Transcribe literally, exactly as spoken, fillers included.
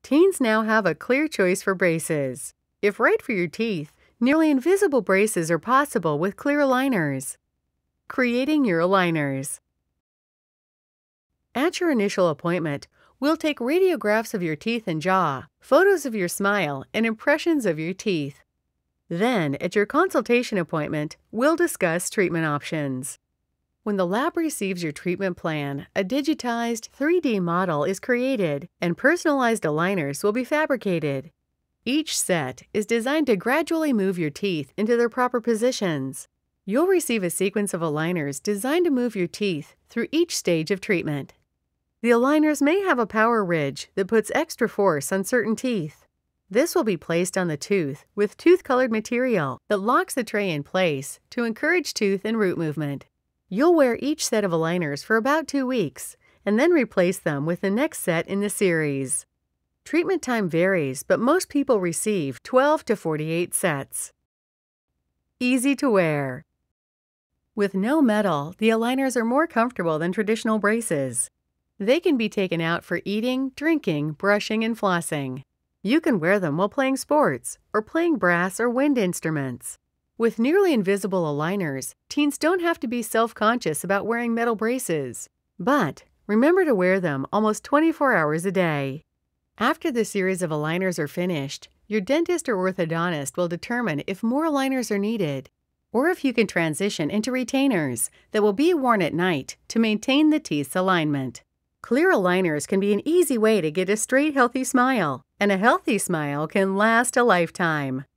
Teens now have a clear choice for braces. If right for your teeth, nearly invisible braces are possible with clear aligners. Creating your aligners. At your initial appointment, we'll take radiographs of your teeth and jaw, photos of your smile, and impressions of your teeth. Then, at your consultation appointment, we'll discuss treatment options. When the lab receives your treatment plan, a digitized three D model is created and personalized aligners will be fabricated. Each set is designed to gradually move your teeth into their proper positions. You'll receive a sequence of aligners designed to move your teeth through each stage of treatment. The aligners may have a power ridge that puts extra force on certain teeth. This will be placed on the tooth with tooth-colored material that locks the tray in place to encourage tooth and root movement. You'll wear each set of aligners for about two weeks and then replace them with the next set in the series. Treatment time varies, but most people receive twelve to forty-eight sets. Easy to wear. With no metal, the aligners are more comfortable than traditional braces. They can be taken out for eating, drinking, brushing, and flossing. You can wear them while playing sports or playing brass or wind instruments. With nearly invisible aligners, teens don't have to be self-conscious about wearing metal braces. But remember to wear them almost twenty-four hours a day. After the series of aligners are finished, your dentist or orthodontist will determine if more aligners are needed, or if you can transition into retainers that will be worn at night to maintain the teeth's alignment. Clear aligners can be an easy way to get a straight, healthy smile, and a healthy smile can last a lifetime.